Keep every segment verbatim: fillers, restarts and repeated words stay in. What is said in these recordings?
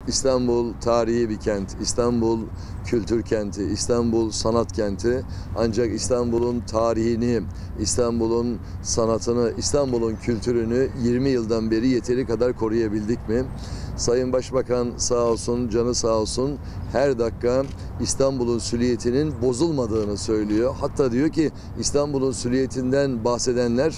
İstanbul tarihi bir kent, İstanbul kültür kenti, İstanbul sanat kenti. Ancak İstanbul'un tarihini, İstanbul'un sanatını, İstanbul'un kültürünü yirmi yıldan beri yeteri kadar koruyabildik mi? Sayın Başbakan sağ olsun, canı sağ olsun, her dakika İstanbul'un süliyetinin bozulmadığını söylüyor. Hatta diyor ki İstanbul'un süliyetinden bahsedenler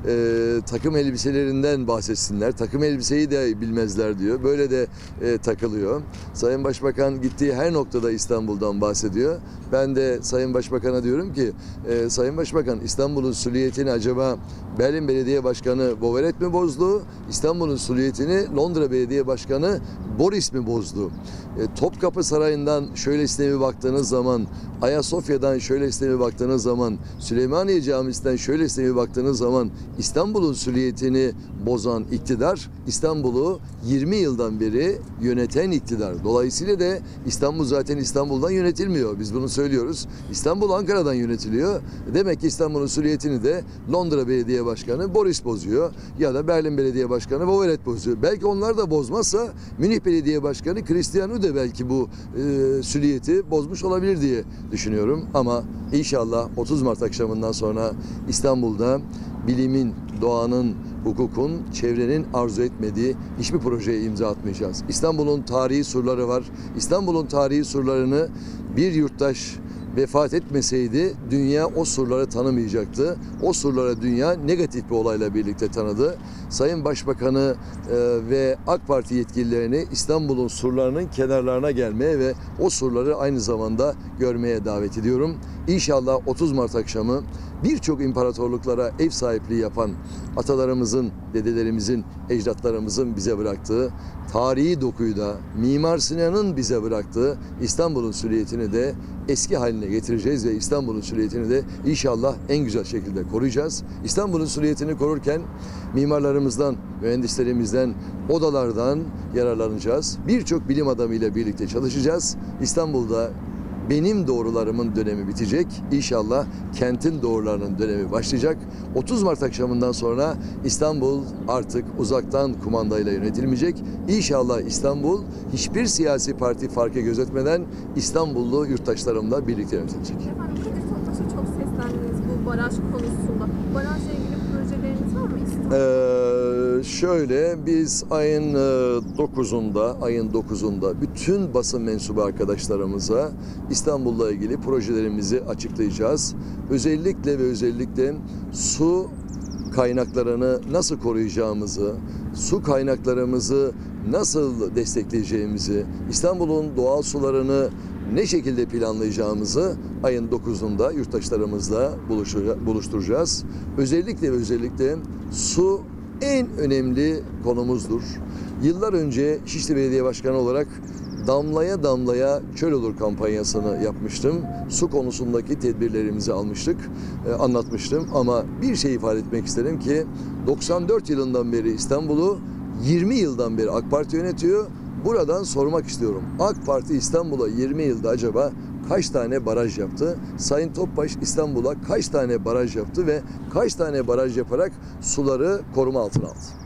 e, takım elbiselerinden bahsetsinler. Takım elbiseyi de bilmezler diyor. Böyle de e, takılıyor. Sayın Başbakan gittiği her noktada İstanbul'dan bahsediyor. Ben de Sayın Başbakan'a diyorum ki e, Sayın Başbakan, İstanbul'un süliyetini acaba Berlin Belediye Başkanı Bovelet mi bozdu? İstanbul'un süliyetini Londra Belediye Başkanı Boris mi bozdu? E, Topkapı Sarayı'ndan şöylesine bir baktığınız zaman, Ayasofya'dan şöylesine bir baktığınız zaman, Süleymaniye Camisi'nden şöylesine bir baktığınız zaman İstanbul'un süliyetini bozan iktidar, İstanbul'u yirmi yıldan beri yöneten iktidar. Dolayısıyla da İstanbul zaten İstanbul'dan yönetilmiyor. Biz bunu söylüyoruz. İstanbul Ankara'dan yönetiliyor. Demek ki İstanbul'un süliyetini de Londra Belediye Başkanı Boris bozuyor ya da Berlin Belediye Başkanı Bovelet bozuyor. Belki onlar da bozmazsa Münih Belediye Başkanı Cristiano de belki bu e, süliyeti bozmuş olabilir diye düşünüyorum. Ama inşallah otuz Mart akşamından sonra İstanbul'da bilimin, doğanın, hukukun, çevrenin arzu etmediği hiçbir projeye imza atmayacağız. İstanbul'un tarihi surları var. İstanbul'un tarihi surlarını bir yurttaş vefat etmeseydi dünya o surları tanımayacaktı. O surlara dünya negatif bir olayla birlikte tanıdı. Sayın Başbakanı e, ve AK Parti yetkililerini İstanbul'un surlarının kenarlarına gelmeye ve o surları aynı zamanda görmeye davet ediyorum. İnşallah otuz Mart akşamı birçok imparatorluklara ev sahipliği yapan atalarımızın, dedelerimizin, ecdatlarımızın bize bıraktığı tarihi dokuyu da Mimar Sinan'ın bize bıraktığı İstanbul'un süliyetini de eski haline getireceğiz ve İstanbul'un süliyetini de inşallah en güzel şekilde koruyacağız. İstanbul'un süliyetini korurken mimarlarımızdan, mühendislerimizden, odalardan yararlanacağız. Birçok bilim adamıyla birlikte çalışacağız. İstanbul'da benim doğrularımın dönemi bitecek. İnşallah kentin doğrularının dönemi başlayacak. otuz Mart akşamından sonra İstanbul artık uzaktan kumandayla yönetilmeyecek. İnşallah İstanbul hiçbir siyasi parti farkı gözetmeden İstanbullu yurttaşlarımla birlikte yönetilecek. Efendim, Kadir Topbaş'a çok seslendiniz bu baraj konusunda. Barajla ilgili projeleriniz var mı? Ee, şöyle biz ayın dokuzunda, ayın dokuzunda bütün basın mensubu arkadaşlarımıza İstanbul'la ilgili projelerimizi açıklayacağız. Özellikle ve özellikle su kaynaklarını nasıl koruyacağımızı, su kaynaklarımızı nasıl destekleyeceğimizi, İstanbul'un doğal sularını ne şekilde planlayacağımızı ayın dokuzunda yurttaşlarımızla buluşturacağız. Özellikle ve özellikle su en önemli konumuzdur. Yıllar önce Şişli Belediye Başkanı olarak damlaya damlaya çöl olur kampanyasını yapmıştım. Su konusundaki tedbirlerimizi almıştık, e, anlatmıştım. Ama bir şey ifade etmek isterim ki doksan dört yılından beri İstanbul'u yirmi yıldan beri AK Parti yönetiyor. Buradan sormak istiyorum. AK Parti İstanbul'a yirmi yılda acaba kaç tane baraj yaptı? Sayın Topbaş İstanbul'a kaç tane baraj yaptı ve kaç tane baraj yaparak suları koruma altına aldı?